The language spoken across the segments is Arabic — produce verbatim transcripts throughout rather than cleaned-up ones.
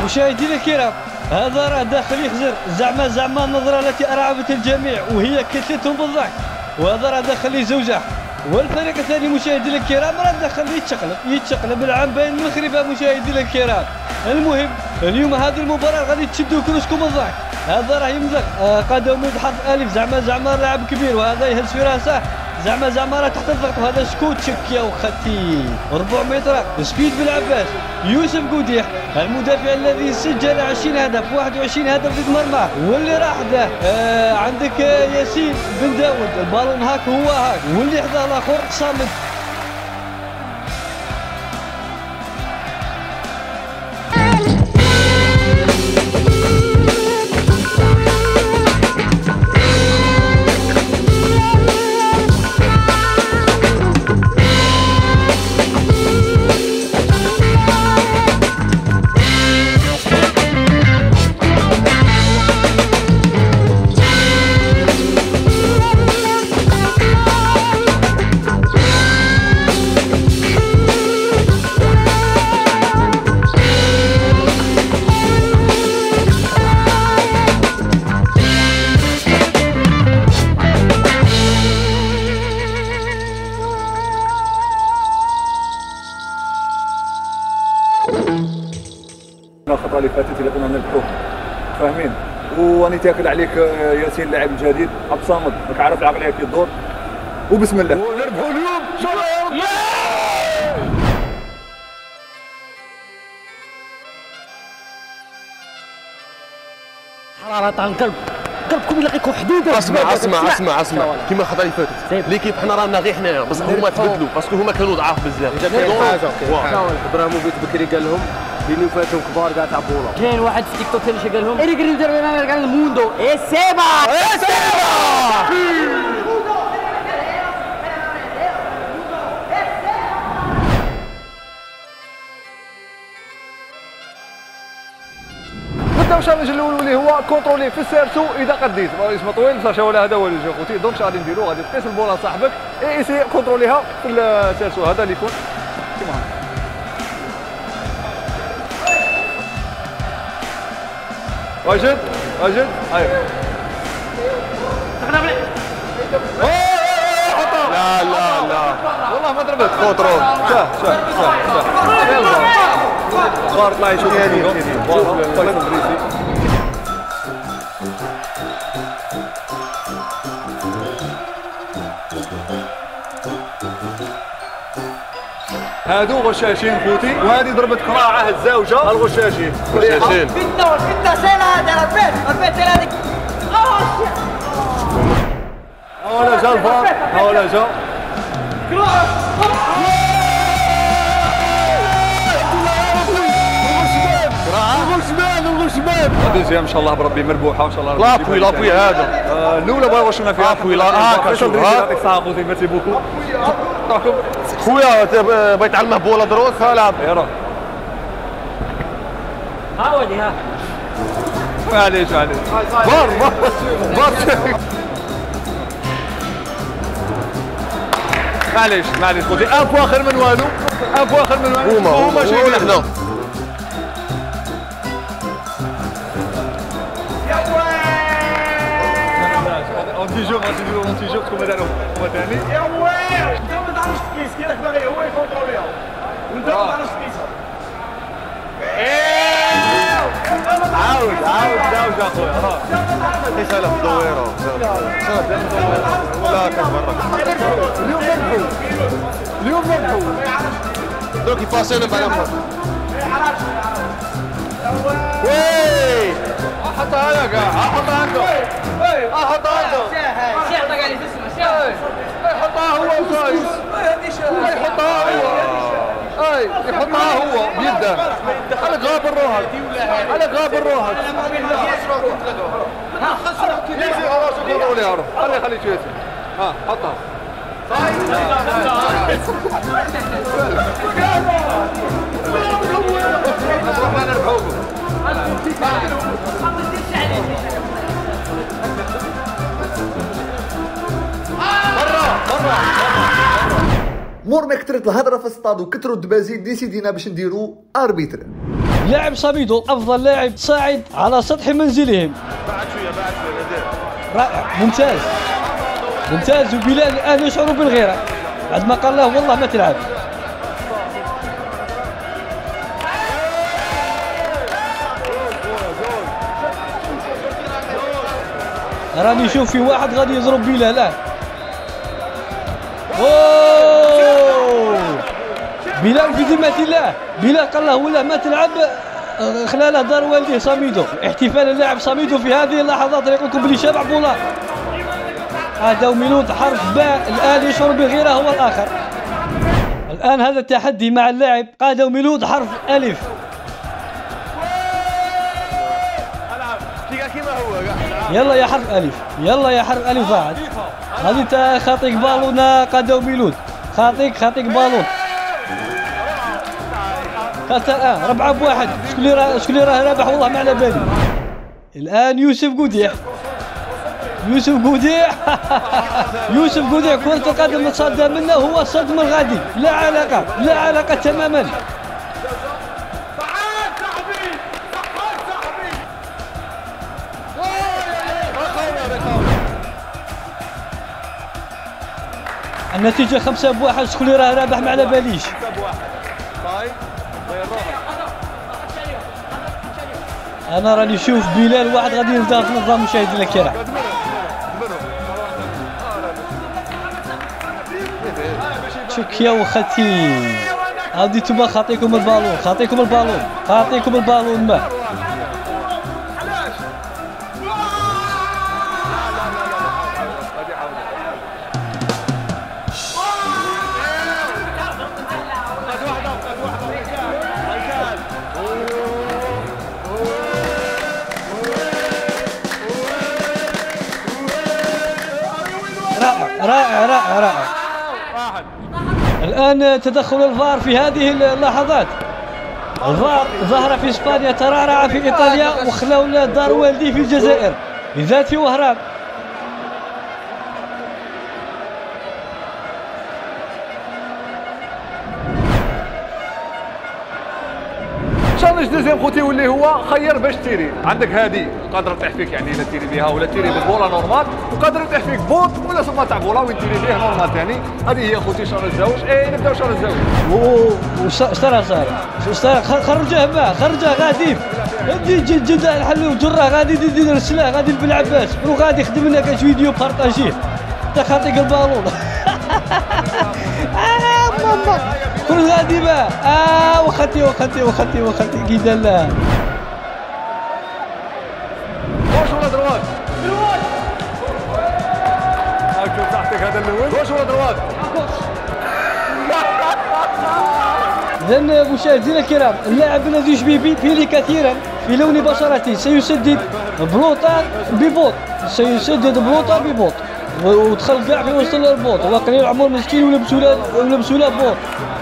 مشاهدينا الكرام، هذا راه داخل يخزر زعما زعما النظرة التي أرعبت الجميع وهي كتلتهم بالضحك، وهذا راه داخل يزوجه. والفريق الثاني مشاهدينا الكرام راه داخل يتشقلب يتشقلب العام بين المغرب مشاهدينا الكرام. المهم اليوم هذه المباراة غادي تشدوا كلشكم الضحك. هذا راه يمزق آه قدمه بحرف ألف زعما زعما لاعب كبير، وهذا يهز في راسه زعما زعما راه تحت الضغط، وهذا شكون تشكيا وختي أربعمية متر سبيد بالعباس. يوسف قوديح المدافع الذي سجل عشرين هدف واحد وعشرين هدف ضد مرمى، واللي راح ده آه عندك ياسين بن داود البالون هاك هو هاك، واللي حدا الاخر صامد. الخطره اللي فاتت اللي كنا نربحوه فاهمين، وراني تاكد عليك ياسين اللاعب الجديد عبد الصامد راك عارف العقليه كي تدور، وبسم الله ونربحوا اليوم ان شاء الله. حراره تاع القلب، قلبكم يلاقيكم حدوده. اسمع اسمع اسمع اسمع كيما الخطره اللي فاتت ليكيب حنا رانا غير حنايا، بصح هما تبدلوا باسكو هما كانوا ضعاف بزاف. كاين حاجه ابراهيموفيتش بكري قال لهم بيني وفاتهم كبار كاع تاع بولا. كاين واحد في تيك توك اللي قال لهم ايريك ريدر قال الموندو اي سيبا اي سيبا. نبداو الشالنج الاول اللي هو كونترولي في السيرسو اذا قديت اسمه طويل بصح ولا هذا هو اللي جا خوتي. دونك غادي نديرو غادي تقيس البوله لصاحبك اي سي كونتروليها في السيرسو، هذا اللي يكون كيما هكا. واجد واجد ايوا لا لا لا والله ما ضربت كونترول. شاه شاه شاه شاه بارك الله يشوف هادو غشاشين خوتي، وهذه ضربت قراعه الزوجه الغشاشين. غشاشين فتة فتة سير هذا البيت البيت هذيك. ها ولا جا الفار، ها ولا جا الغشمان الغشمان. غادي جاي ان شاء الله بربي مربوحه وان شاء الله. لابوي لابوي هذا الاولى بغا يغشونا فيها. لابوي لا هاكا شوف يعطيك الصحه خوتي، ميرسي بوكو. خويا بغيت تعلمه بولا دروس ها لعب. يا ها ولي ها معليش معليش بار بار بار معليش معليش خوتي. ان بوا خير من والو، ان بوا خير من والو. هما هما شنو حنا اونتيجو غادي نديرو اونتيجو كما داروا هما ثاني. يا ويلي انت ما تعرفش تقيس كي راك باغي هو يكونتروليها وانت ما تعرفش تقيسها. عاود عاود عاود اخويا راه قيسها له في الدويره ولا كتبرك. اليوم نربحو اليوم نربحو دوك يباسينا بعد ما وي حطها هنا كاع حطها عنده حطها عنده شيخ طاق عليه تسمع شيخ يحطها هو وصايص يحطها هو اي يحطها هو بيده على غابر روحك على غابر روحك. يجي خلاص يقولوا لي عرف خلي خلي شويه ها حطها. نروح نربحوكم. مور ما كثرت الهضره في السطاد وكثروا الدبازين ديسيدينا باش نديرو اربيتر. لاعب صميدو أفضل لاعب صاعد على سطح منزلهم. بعد شويه بعد شويه رائع ممتاز ممتاز. وبلال الآن يشعر بالغيرة بعد ما قال له والله ما تلعب. راني نشوف في واحد غادي يضرب بلال الآن. اوه بلال في ذمة الله. بلال قال له والله ما تلعب خلال دار والديه صميدو. احتفال اللاعب صميدو في هذه اللحظات يقول لكم بلي شبع بولا. هذا وميلود حرف باء الآن يشعر بالغيرة هو الآخر. الآن هذا التحدي مع اللاعب قادة وميلود حرف ألف. يلا يا حرف ألف يلا يا حرف ألف بعد. هذه انت خاطيك بالون قادة وميلود. خاطيك خاطيك بالون. خاطر الآن ربعة بواحد. شكون اللي راه شكون اللي راه رابح والله ما على بالي. الآن يوسف قوديح. يوسف قوديح يوسف قوديح كرة القدم تصدى منه هو الصدم الغادي. لا علاقة لا علاقة تماما. النتيجة خمسة بواحد. شكون اللي راه رابح ما على باليش. أنا راني نشوف بلال واحد غادي يلقى في نظام مشاهدينا الكرام. تركيا وختي هادي نتوما خاطيكم البالون خاطيكم البالون خاطيكم البالون ما رائع رائع رائع. الآن تدخل الفار في هذه اللحظات. الفار ظهر في اسبانيا ترعرع في ايطاليا وخلوا دار والدي في الجزائر بالذات في وهران. شالنج دوزيام خوتي واللي هو خير باش تيري. عندك هذه قادره تطيح فيك يعني الا تيري بها ولا تيري بالبوله نورمال، وقادره تطيح فيك بوط ولا صما تاع بوله وين تيري فيه نورمال ثاني. هذه هي خوتي شالنج زوج. اي نبداو شالنج زوج. واشترى صار اشترى خرجه ما خرجه غادي جي جي جي الحل وجره غادي يدير السلاح غادي بن عباس وغادي يخدم لنا كاش فيديو بارطاجيه تا خاطيك البالون. آه ماما كل غادي با اه وخاتي وخاتي وخاتي وخاتي كيدا لا واش ولا دروات دروات هاك تحتك هذا الاول واش ولا دروات. إذن مشاهدينا الكرام اللاعب الذي يشبه بيلي كثيرا في لون بشرته سيسدد بلوطة ببوط سيسدد بلوطة ببوط ودخل كاع في وسط البوط وقليل العمر مسكين ولبسوا له ولبسوا له بوط.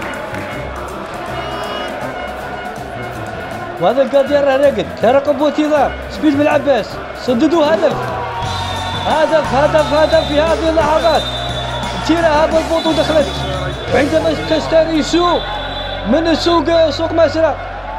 وهذا القادر راه راقد ترقب وانتظار سبيل بن عباس سددوا هدف هدف هدف هدف في هذه اللحظات. تيرا هذا البوط ودخلت عندما تشتري سوق من السوق سوق مسرى.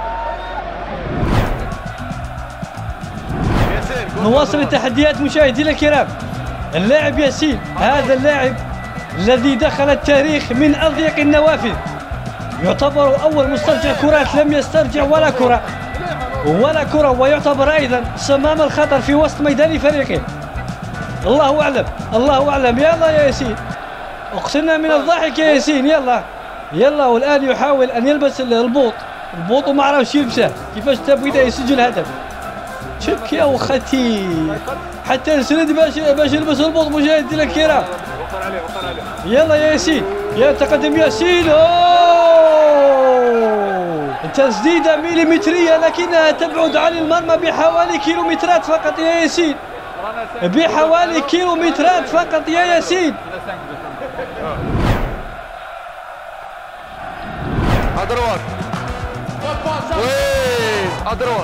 نواصل التحديات مشاهدينا الكرام. اللاعب ياسين هذا اللاعب الذي دخل التاريخ من أضيق النوافذ يعتبر أول مسترجع كرات لم يسترجع ولا كرة ولا كرة ويعتبر أيضا صمام الخطر في وسط ميدان فريقه. الله أعلم الله أعلم. يلا يا ياسين اقتلنا من الضحك يا ياسين. يلا يلا والآن يحاول أن يلبس البوط البوط وما عرفش يلبسه كيفاش تبغي يسجل هدف. شك يا وختي حتى السند باش باش يلبس البوط مشاهدينا الكرام. يلا يا ياسين يا تقدم ياسين. اوه تسديده مليمتريه لكنها تبعد عن المرمى بحوالي كيلومترات فقط يا ياسين بحوالي كيلومترات فقط يا ياسين. ادروات وين ادروات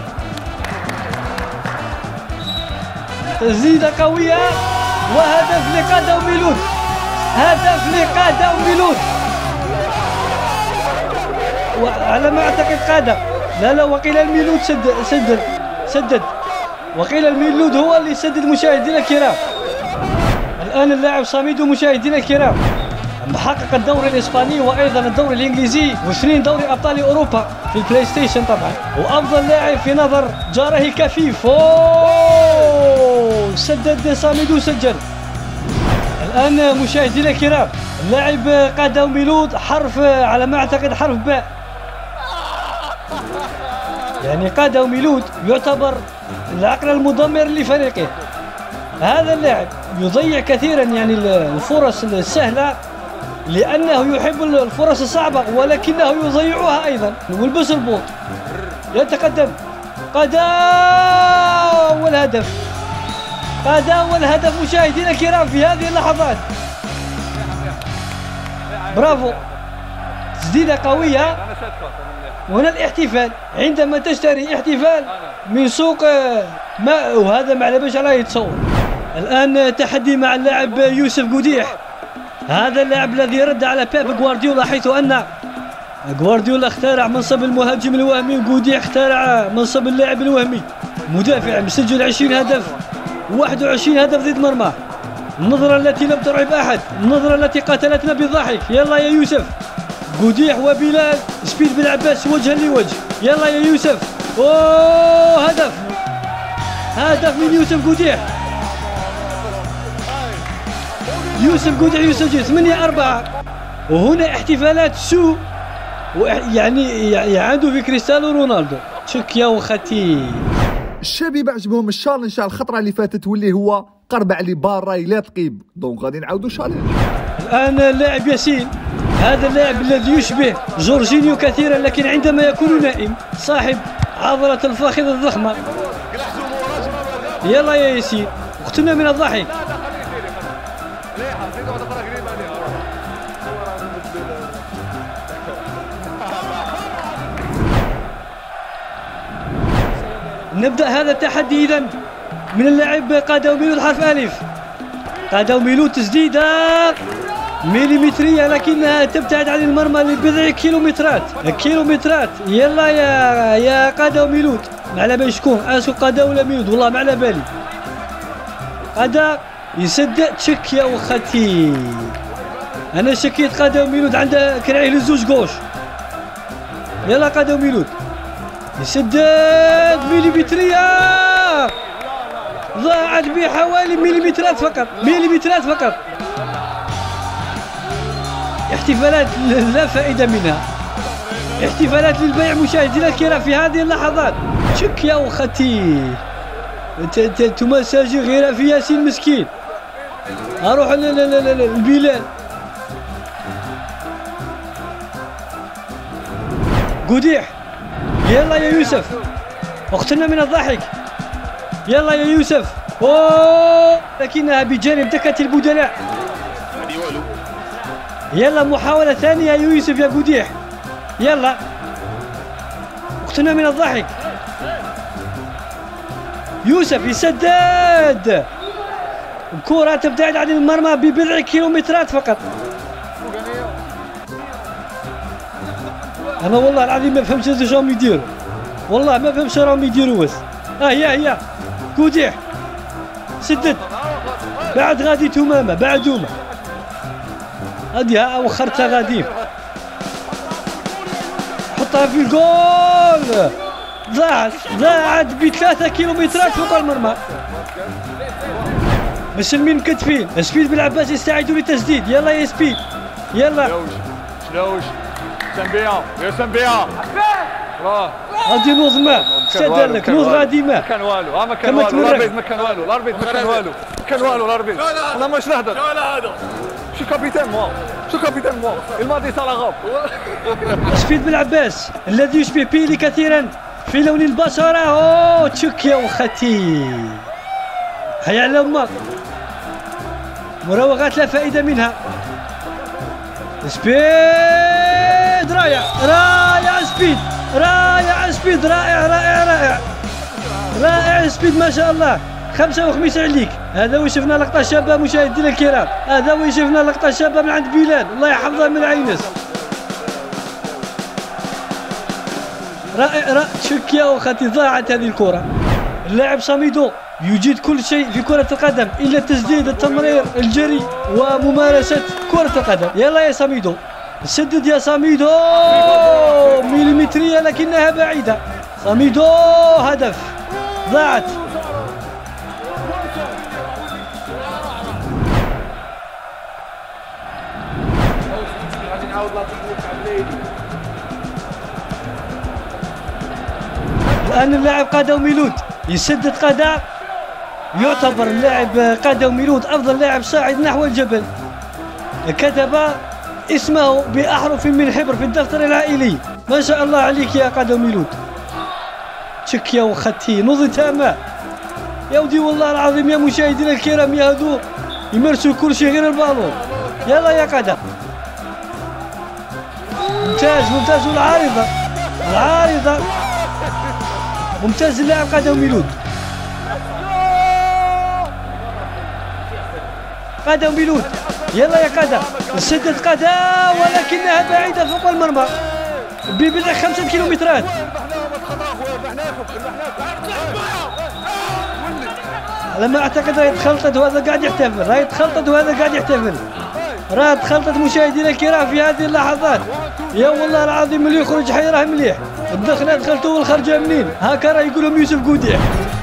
تسديده قويه وهدف لقادة وميلود هدف لقادة وميلود. وعلى ما اعتقد قادة لا لا وقيل الميلود سدد سدد سدد وقيل الميلود هو اللي سدد مشاهدينا الكرام. الآن اللاعب صاميدو مشاهدينا الكرام محقق الدوري الإسباني وأيضا الدوري الإنجليزي واثنين دوري أبطال أوروبا في البلاي ستيشن طبعا، وأفضل لاعب في نظر جاره الكفيف. أوه سدد صاميدو سجل. الآن مشاهدينا الكرام اللاعب قادو ميلود حرف على ما أعتقد حرف باء، يعني قادو ميلود يعتبر العقل المدمر لفريقه. هذا اللاعب يضيع كثيرا يعني الفرص السهلة لأنه يحب الفرص الصعبة ولكنه يضيعها أيضا. والبس البوط يتقدم قادو والهدف، قادو والهدف مشاهدينا الكرام في هذه اللحظات. برافو تسديدة قوية. وهنا الاحتفال عندما تشتري احتفال من سوق ماء، وهذا ما على باش راه يتصور. الآن تحدي مع اللاعب يوسف قديح، هذا اللاعب الذي رد على بيب غوارديولا، حيث أن غوارديولا اخترع منصب المهاجم الوهمي وقديح اخترع منصب اللاعب الوهمي. مدافع مسجل عشرين هدف واحد وعشرين هدف ضد مرماه. النظرة التي لم ترعب أحد، النظرة التي قاتلتنا بالضحك. يلا يا يوسف. قديح وبلال سبيد بالعباس وجها لوجه. يلا يا يوسف. اوه هدف، هدف من يوسف قديح. يوسف قديح يسجل ثمانية أربعة. وهنا احتفالات سوء يعني يعادوا في كريستيانو رونالدو. تشك يا وختي. الشباب عجبهم الشالنج تاع الخطره اللي فاتت واللي هو قربع لي باراي لا تقيب، دونك غادي نعاودوا شالنج. الان اللاعب ياسين، هذا اللاعب الذي يشبه جورجينيو كثيرا لكن عندما يكون نائم، صاحب عضله الفخذ الضخمه. يلا يا ياسين اقتلنا من الضحك. نبدأ هذا التحدي إذن من اللاعب قادو ميلود حرف ألف. قادو ميلود تسديدة مليمترية لكنها تبتعد عن المرمى لبضع كيلومترات كيلومترات. يلا يا يا قادو ميلود، ما على بالي شكون، اسكو قادو ولا ميلود، والله ما على بالي. قادا يسدد تشك يا وختي. أنا شكيت قادو ميلود عنده كراعيه للزوج غوش. يلا قادو ميلود يسدد مليمترية، ضاعت بحوالي مليمترات فقط، مليمترات فقط. احتفالات لا فائدة منها، احتفالات للبيع مشاهدينا الكرام في هذه اللحظات. شك يا وختي، تمساجي غير في ياسين مسكين. اروح لبلال. قديح يلا يا يوسف اقتلنا من الضحك. يلا يا يوسف. اوه لكنها بجانب دكة البدلاء. يلا محاولة ثانية يا يوسف يا قديح. يلا اقتلنا من الضحك. يوسف يسدد، الكرة تبتعد عن المرمى ببضع كيلومترات فقط. انا والله العظيم ما فهمتش اش راهم يديروا، والله ما فهمتش راهم يديروا واش. ها هي هي قديح سدد، بعد غادي تمامه بعد هما هادي ها وخرتها غادي حطها في الجول. ضاعت ضاعت بثلاثة كيلومترات فوق المرمى. مسلمين مكتفين. سبيد بالعباس يستعدوا للتسديد. يلا يا سبيد يلا. شلوش سنبيا يا سنبيا غادي نوض ماء سدد لك نوض غادي ماء. ما كان والو، ها ما كان والو، الاربيط ما كان والو، الاربيط ما كان والو، ما كان والو الاربيط. انا ماش نهضر. هذا شو كابيتان موا، شو كابيتان موا الماضي تاع لاغاب. سبيد بالعباس الذي يشبه بيلي كثيرا في لون البشرة. اوه تشك يا وختي. هيا على امك، مراوغات لا فائدة منها. سبيد رائع رائع سبيد رائع سبيد رائع رائع رائع رائع سبيد ما شاء الله. خمسة وخميس عليك. هذا وين شفنا لقطة شابة مشاهدينا الكرام، هذا وين شفنا لقطة شابة من عند بلال الله يحفظه من العينس. رائع رائع تشكيا وخاتي ضاعت هذه الكرة. اللاعب ساميدو يجيد كل شيء في كرة القدم إلا التسديد، التمرير، الجري وممارسة كرة القدم. يلا يا ساميدو سدد يا ساميدو، مليمترية لكنها بعيدة. ساميدو هدف، ضاعت. الآن اللاعب قادة وميلود يسدد قادة، يعتبر اللاعب قادة وميلود أفضل لاعب صاعد نحو الجبل. كتب اسمه بأحرف من حبر في الدفتر العائلي. ما شاء الله عليك يا قادة وميلود. تشكيا وختي نض تامة يا ودي والله العظيم يا مشاهدينا الكرام، يا هادو يمارسوا كل شيء غير البالون. يلا يا قادة، ممتاز ممتاز. والعارضة العارضة ممتاز اللاعب قادة وميلود. قادة وميلود يلا يا قادة، سدد قادة ولكنها بعيدة فوق المرمى ببضع خمسة كيلومترات. على ما اعتقد راهي تخلطت وهذا قاعد يحتفل، راهي تخلطت وهذا قاعد يحتفل، راهي تخلطت مشاهدينا الكرام في هذه اللحظات. يا والله العظيم اللي يخرج حي راه مليح، الدخله دخلته والخرجه منين، هكا راه يقول لهم يوسف قوديع.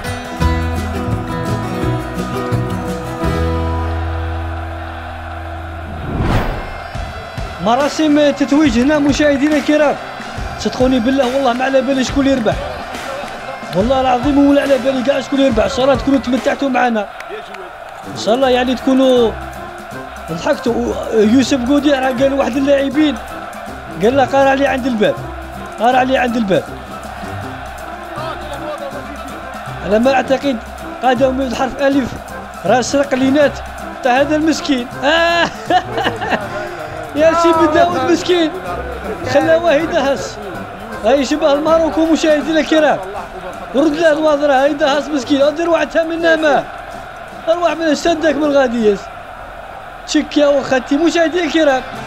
مراسم تتويج هنا مشاهدينا الكرام، صدقوني بالله والله ما على بالي شكون اللي يربح، والله العظيم ولا على بالي كاع شكون اللي يربح. ان شاء الله تكونوا تمتعتوا معنا، ان شاء الله يعني تكونوا ضحكتوا. يوسف قوديع راه قال واحد اللاعبين قال له قارع لي عند الباب، قارع لي عند الباب. على ما اعتقد قادة وميلود حرف الف راه سرق لينات تاع هذا المسكين. آه يا سيدي داود مسكين خلاوه يدهس، هاي شبه الماروكو مشاهدينا الكرام. ورد له الواضرة هاي دهس مسكين، ادير وعدتها منا ما اروح من سدك من غاديس. تشكيا وختي مشاهدينا الكرام.